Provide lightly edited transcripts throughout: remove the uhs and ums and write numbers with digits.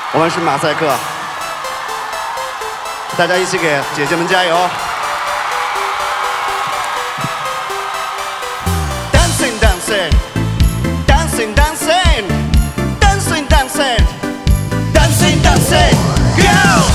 我们是马赛克，大家一起给姐姐们加油 ！Dancing, dancing, dancing, dancing, dancing, dancing, dancing, dancing, go!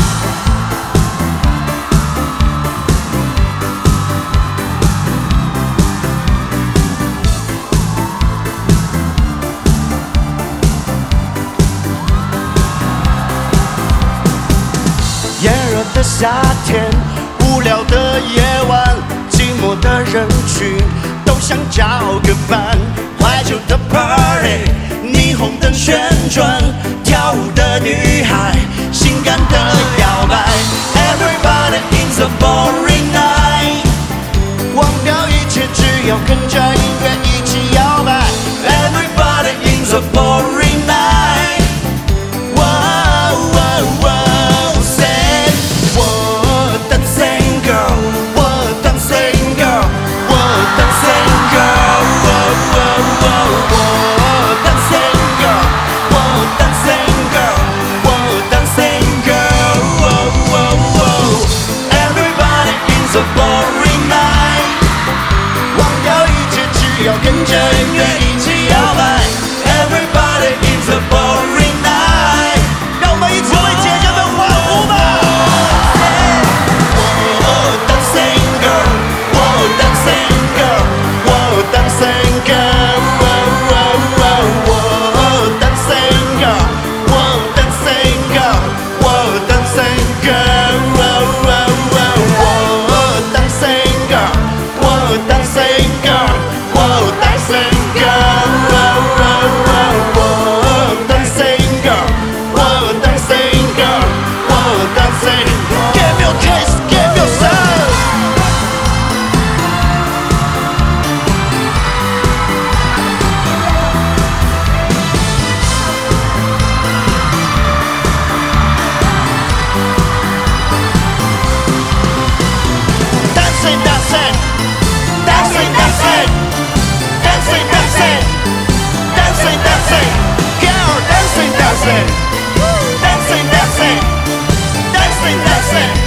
炎热的夏天，无聊的夜晚，寂寞的人群都想找个伴。怀旧的 party， 霓虹灯旋转，跳舞的女孩，性感的摇摆。Everybody in the boring night， 忘掉一切，只要跟着音乐一起摇摆。Everybody in the boring night， wow, wow, wow。 跟着音乐一起摇摆 ，Everybody in the boring night， 让我们一起为姐姐们欢呼吧 ！Oh dancing girl， oh dancing girl， oh dancing girl， oh dancing girl， oh dancing girl， oh dancing girl， oh dancing girl， oh dancing girl。 Whoa, dancing girl, whoa, whoa, whoa, whoa, dancing girl, whoa, dancing girl, whoa, dancing. Give me a kiss, give me a sound. Dancing, dancing, dancing, dancing. Dancing, dancing, dancing, dancing, girl, dancing, dancing, dancing, dancing, dancing, dancing.